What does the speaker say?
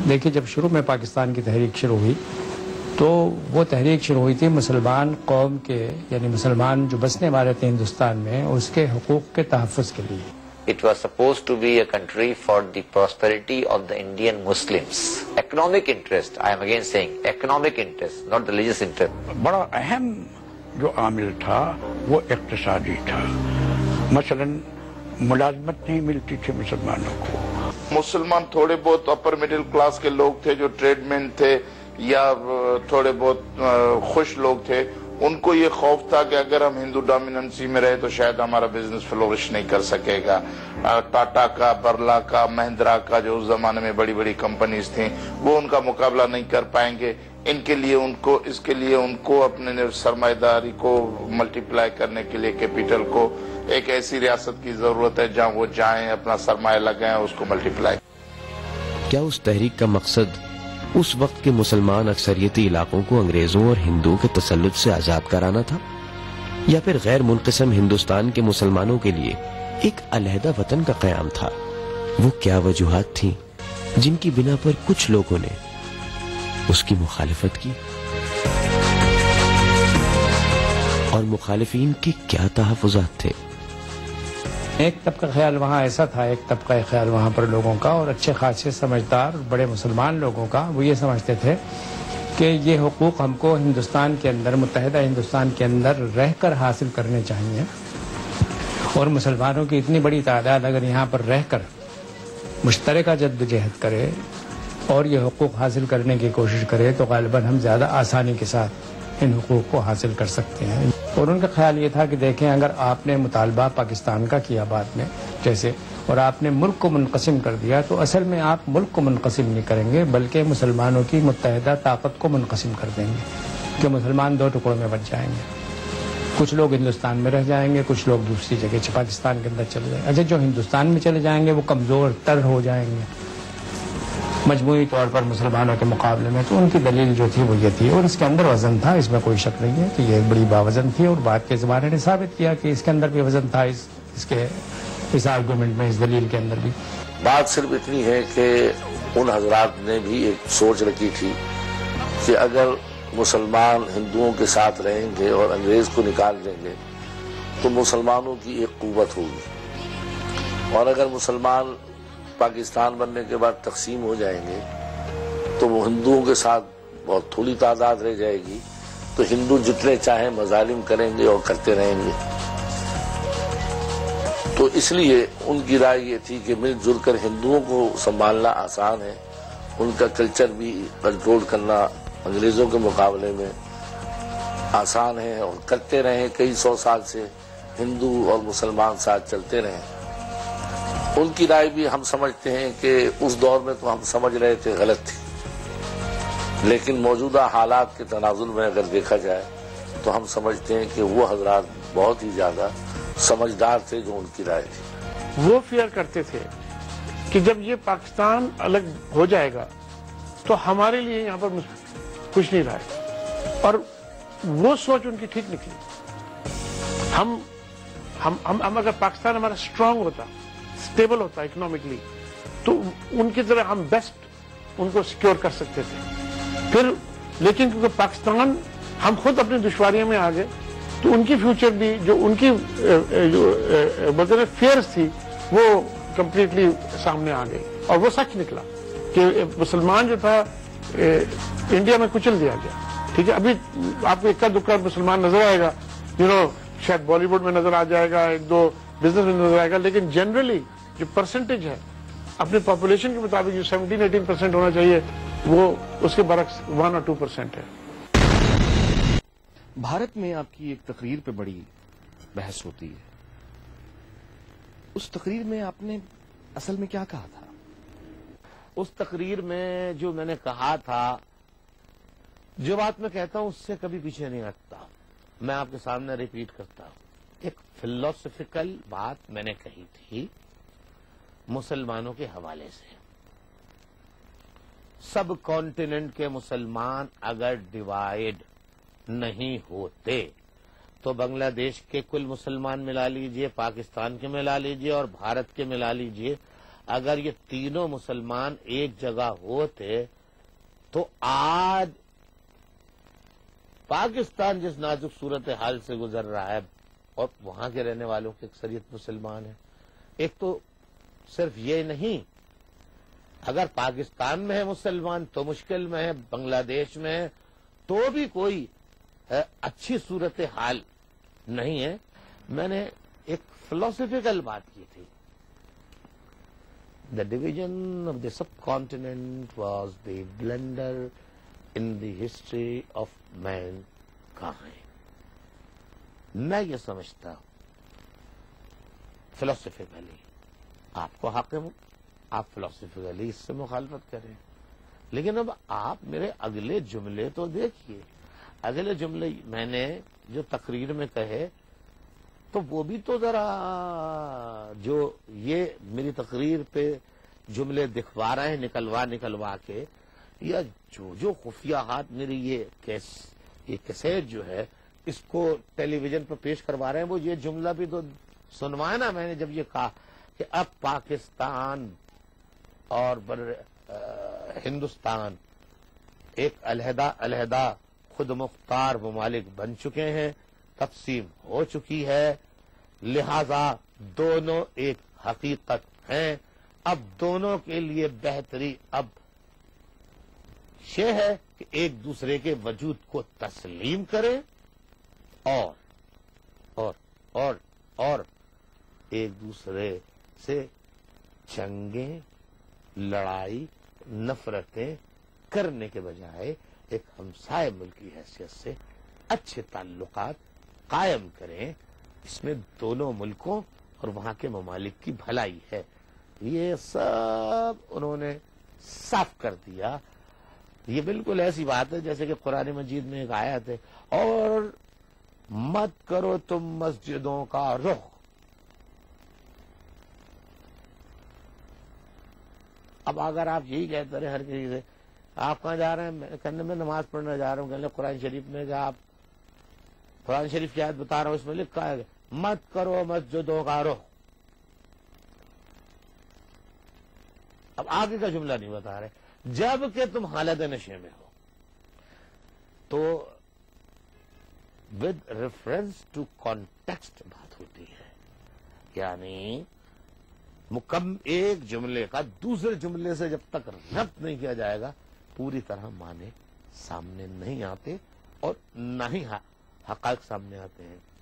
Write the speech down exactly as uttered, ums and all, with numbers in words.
دیکھیے جب شروع میں پاکستان کی تحریک شروع ہوئی تو وہ تحریک شروع ہوئی تھی مسلمان قوم کے یعنی مسلمان جو بسنے والے تھے ہندوستان میں اس کے حقوق کے تحفظ کے لیے. It was supposed to be a country for the prosperity of the Indian Muslims. Economic interest, I am again saying, economic interest, not religious interest. بڑا اہم جو عامل تھا وہ اقتصادی تھا. مثلاً ملازمت نہیں ملتی تھی مسلمانوں کو. مسلمان تھوڑے بہت اپر مڈل کلاس کے لوگ تھے جو ٹریڈ مین تھے یا تھوڑے بہت خوش لوگ تھے، ان کو یہ خوف تھا کہ اگر ہم ہندو ڈومیننسی میں رہے تو شاید ہمارا بزنس فلورش نہیں کر سکے گا. ٹاٹا کا، برلا کا، مہندرا کا جو اس زمانے میں بڑی بڑی کمپنیز تھیں وہ ان کا مقابلہ نہیں کر پائیں گے. ان کے لیے ان کو اس کے لیے ان کو اپنے سرمایہ داری کو ملٹی پلائی کرنے کے لیے کیپٹل کو ایک ایسی ریاست کی ضرورت ہے جہاں وہ جائیں اپنا سرمایہ لگائیں اس کو ملٹی پلائی. کیا اس تحریک کا مقصد اس وقت کے مسلمان اکثریتی علاقوں کو انگریزوں اور ہندوؤں کے تسلط سے آزاد کرانا تھا، یا پھر غیر منقسم ہندوستان کے مسلمانوں کے لیے ایک علیحدہ وطن کا قیام تھا؟ وہ کیا وجوہات تھیں جن کی بنا پر کچھ لوگوں نے اس کی مخالفت کی، اور مخالفین کے کیا تحفظات تھے؟ ایک طبقہ خیال وہاں ایسا تھا، ایک طبقہ خیال وہاں پر لوگوں کا اور اچھے خاصے سمجھدار بڑے مسلمان لوگوں کا، وہ یہ سمجھتے تھے کہ یہ حقوق ہم کو ہندوستان کے اندر، متحدہ ہندوستان کے اندر رہ کر حاصل کرنے چاہیے، اور مسلمانوں کی اتنی بڑی تعداد اگر یہاں پر رہ کر مشترکہ جدوجہد کرے اور یہ حقوق حاصل کرنے کی کوشش کرے تو غالباً ہم زیادہ آسانی کے ساتھ ان حقوق کو حاصل کر سکتے ہیں. اور ان کا خیال یہ تھا کہ دیکھیں اگر آپ نے مطالبہ پاکستان کا کیا بعد میں جیسے، اور آپ نے ملک کو منقسم کر دیا، تو اصل میں آپ ملک کو منقسم نہیں کریں گے بلکہ مسلمانوں کی متحدہ طاقت کو منقسم کر دیں گے، کہ مسلمان دو ٹکڑوں میں بچ جائیں گے. کچھ لوگ ہندوستان میں رہ جائیں گے، کچھ لوگ دوسری جگہ پاکستان کے اندر چلے جائیں گے. اچھا جو ہندوستان میں چلے جائیں گے وہ کمزور تر ہو جائیں گے مجموعی طور پر مسلمانوں کے مقابلے میں. تو ان کی دلیل جو تھی وہ یہ تھی، اور اس کے اندر وزن تھا، اس میں کوئی شک نہیں ہے کہ یہ ایک بڑی باوزن تھی، اور بعد کے زمانے نے ثابت کیا کہ اس کے اندر بھی وزن تھا، اس اس کے اس آرگومنٹ میں، اس دلیل کے اندر بھی. بات صرف اتنی ہے کہ ان حضرات نے بھی ایک سوچ رکھی تھی کہ اگر مسلمان ہندوؤں کے ساتھ رہیں گے اور انگریز کو نکال دیں گے تو مسلمانوں کی ایک قوت ہوگی، اور اگر مسلمان پاکستان بننے کے بعد تقسیم ہو جائیں گے تو وہ ہندوؤں کے ساتھ بہت تھوڑی تعداد رہ جائے گی، تو ہندو جتنے چاہیں مظالم کریں گے اور کرتے رہیں گے. تو اس لیے ان کی رائے یہ تھی کہ مل جل کر ہندوؤں کو سنبھالنا آسان ہے، ان کا کلچر بھی کنٹرول کرنا انگریزوں کے مقابلے میں آسان ہے، اور کرتے رہیں کئی سو سال سے ہندو اور مسلمان ساتھ چلتے رہیں. ان کی رائے بھی ہم سمجھتے ہیں کہ اس دور میں تو ہم سمجھ رہے تھے غلط تھی، لیکن موجودہ حالات کے تناظر میں اگر دیکھا جائے تو ہم سمجھتے ہیں کہ وہ حضرات بہت ہی زیادہ سمجھدار تھے جو ان کی رائے تھی. وہ فیئر کرتے تھے کہ جب یہ پاکستان الگ ہو جائے گا تو ہمارے لیے یہاں پر کچھ نہیں رہا ہے، اور وہ سوچ ان کی ٹھیک نکلی. ہم ہم ہم اگر پاکستان ہمارا اسٹرانگ ہوتا، اسٹیبل ہوتا اکنامکلی، تو ان کی طرح ہم بیسٹ ان کو سیکیور کر سکتے تھے. پھر لیکن کیونکہ پاکستان ہم خود اپنی دشواریوں میں آ گئے تو ان کی فیوچر بھی جو ان کی بولتے ہیں فیئرس تھی وہ کمپلیٹلی سامنے آ گئی، اور وہ سچ نکلا کہ مسلمان جو تھا انڈیا میں کچل دیا گیا. ٹھیک ہے، ابھی آپ کو اکا دکا مسلمان نظر آئے گا، یو نو شاید بالی ووڈ میں نظر آ جائے گا، ایک دو بزنس میں نظر آئے گا، لیکن جنرلی جو پرسنٹیج ہے اپنے پاپولیشن کے مطابق جو سیونٹین ایٹین پرسینٹ ہونا چاہیے وہ اس کے برعکس ون اور ٹو پرسینٹ ہے. بھارت میں آپ کی ایک تقریر پہ بڑی بحث ہوتی ہے. اس تقریر میں آپ نے اصل میں کیا کہا تھا؟ اس تقریر میں جو میں نے کہا تھا، جو بات میں کہتا ہوں اس سے کبھی پیچھے نہیں ہٹتا. میں آپ کے سامنے ریپیٹ کرتا ہوں. ایک فلسفیکل بات میں نے کہی تھی مسلمانوں کے حوالے سے. سب کانٹیننٹ کے مسلمان اگر ڈیوائیڈ نہیں ہوتے تو بنگلہ دیش کے کل مسلمان ملا لیجئے، پاکستان کے ملا لیجئے اور بھارت کے ملا لیجئے، اگر یہ تینوں مسلمان ایک جگہ ہوتے تو آج پاکستان جس نازک صورتحال سے گزر رہا ہے اور وہاں کے رہنے والوں کی اکثریت مسلمان ہے. ایک تو صرف یہ نہیں، اگر پاکستان میں ہے مسلمان تو مشکل میں ہے، بنگلہ دیش میں ہے تو بھی کوئی اچھی صورتحال نہیں ہے. میں نے ایک فلسفیکل بات کی تھی. The division of the subcontinent was the blunder in the history of mankind. میں یہ سمجھتا ہوں فلسفیکلی، آپ کو حق ہے آپ فلسفیکلی اس سے مخالفت کریں، لیکن اب آپ میرے اگلے جملے تو دیکھیے. اگلے جملے میں نے جو تقریر میں کہے تو وہ بھی تو ذرا جو یہ میری تقریر پہ جملے دکھوا رہے ہیں نکلوا نکلوا کے، یا جو جو خفیہ ہاتھ میری یہ کیس یہ کیسٹ جو ہے اس کو ٹیلی ویژن پر پیش کروا رہے ہیں، وہ یہ جملہ بھی تو سنوایا نا میں نے جب یہ کہا کہ اب پاکستان اور بر ہندوستان ایک علیحدہ علیحدہ خود مختار ممالک بن چکے ہیں، تقسیم ہو چکی ہے، لہذا دونوں ایک حقیقت ہیں. اب دونوں کے لیے بہتری اب یہ ہے کہ ایک دوسرے کے وجود کو تسلیم کریں اور اور اور اور ایک دوسرے سے جنگیں لڑائی نفرتیں کرنے کے بجائے ایک ہمسائے ملک کی حیثیت سے اچھے تعلقات قائم کریں. اس میں دونوں ملکوں اور وہاں کے ممالک کی بھلائی ہے. یہ سب انہوں نے صاف کر دیا. یہ بالکل ایسی بات ہے جیسے کہ قرآن مجید میں ایک آیت ہے، اور مت کرو تم مسجدوں کا رخ. اب اگر آپ یہی کہتے رہے ہر کسی سے آپ کہاں جا رہے ہیں، کہنے میں نماز پڑھنے جا رہا ہوں، کہنے قرآن شریف میں کہ آپ قرآن شریف کی آیت بتا رہا ہوں، اس میں لکھا ہے مت کرو مسجدوں کا رخ. اب آگے کا جملہ نہیں بتا رہے، جب کہ تم حالت نشے میں ہو. تو ود ریفرنس ٹو کانٹیکسٹ بات ہوتی ہے، یعنی مکمل ایک جملے کا دوسرے جملے سے جب تک ربط نہیں کیا جائے گا پوری طرح معنی سامنے نہیں آتے اور نہ ہی حقائق سامنے آتے ہیں.